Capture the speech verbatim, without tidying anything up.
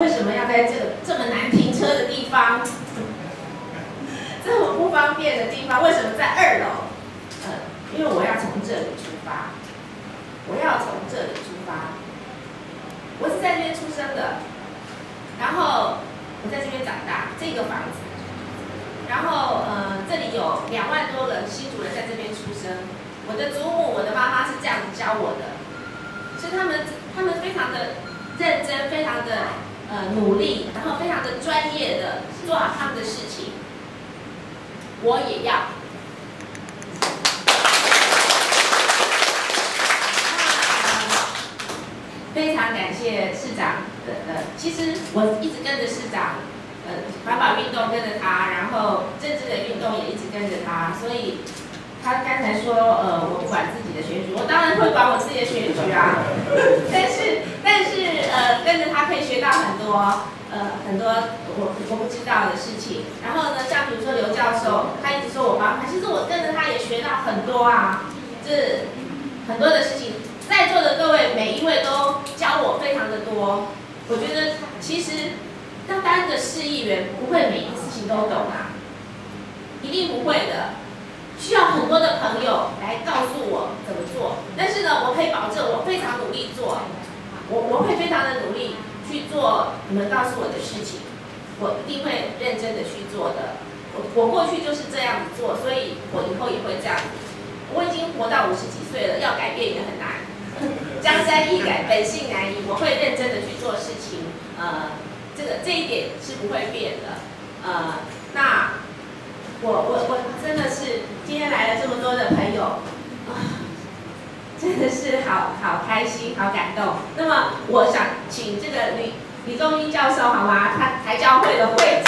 为什么要在这个这么难停车的地方，这么不方便的地方，为什么在二楼？呃，因为我要从这里出发，我要从这里出发。我是在这边出生的，然后我在这边长大，这个房子，然后呃，这里有两万多个新竹人在这边出生。我的祖母、我的妈妈是这样子教我的，是他们他们非常的认真，非常的呃努力，然后非常的专业的做好他们的事情。我也要。非常感谢市长的呃，其实我一直跟着市长，呃，环保运动跟着他，然后政治的运动也一直跟着他，所以他刚才说呃，我不管自己的选举，我当然会管我自己的选举啊，但是但是呃，跟着他可以学到很多呃很多我我不知道的事情，然后呢，像比如说刘教授，他一直说我帮他，其实我跟着他也学到很多啊，这很多的事情。在座的各位，每一位都教我非常的多。我觉得其实要当个市议员，不会每一个事情都懂啊，一定不会的。需要很多的朋友来告诉我怎么做。但是呢，我可以保证，我非常努力做，我我会非常的努力去做你们告诉我的事情，我一定会认真的去做的。我我过去就是这样子做，所以我以后也会这样子。我已经活到五十几岁了，要改变也很难。江山易改，本性难移。我会认真的去做事情，呃，这个这一点是不会变的。呃，那我我我真的是今天来了这么多的朋友，啊，真的是好好开心，好感动。那么我想请这个吕吕宗英教授好吗？他台教会的会长。